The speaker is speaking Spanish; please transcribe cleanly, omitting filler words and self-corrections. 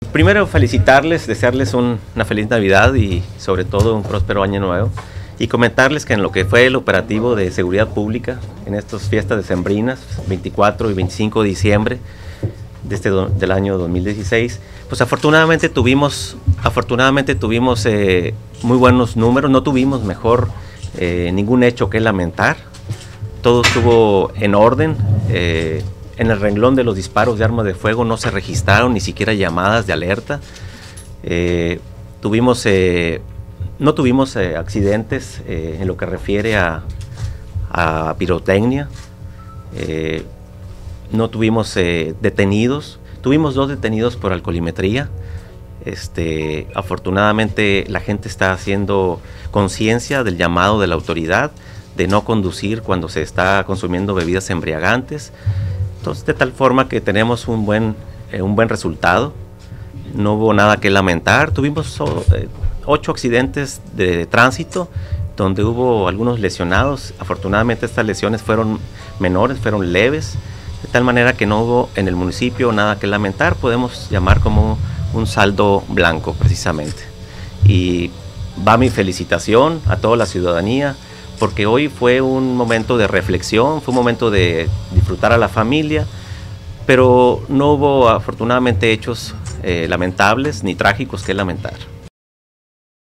Primero felicitarles, desearles una feliz Navidad y sobre todo un próspero año nuevo. Y comentarles que en lo que fue el operativo de seguridad pública, en estas fiestas decembrinas, 24 y 25 de diciembre del año 2016, pues afortunadamente tuvimos muy buenos números, no tuvimos ningún hecho que lamentar, todo estuvo en orden. En el renglón de los disparos de armas de fuego no se registraron ni siquiera llamadas de alerta. No tuvimos accidentes en lo que refiere a pirotecnia. No tuvimos detenidos. Tuvimos 2 detenidos por alcoholimetría. Afortunadamente la gente está haciendo conciencia del llamado de la autoridad de no conducir cuando se está consumiendo bebidas embriagantes. Entonces, de tal forma que tenemos un buen resultado. No hubo nada que lamentar. Tuvimos 8 accidentes de tránsito donde hubo algunos lesionados. Afortunadamente estas lesiones fueron menores, fueron leves, de tal manera que no hubo en el municipio nada que lamentar. Podemos llamar como un saldo blanco precisamente. Y va mi felicitación a toda la ciudadanía, porque hoy fue un momento de reflexión, fue un momento de disfrutar a la familia, pero no hubo afortunadamente hechos lamentables ni trágicos que lamentar.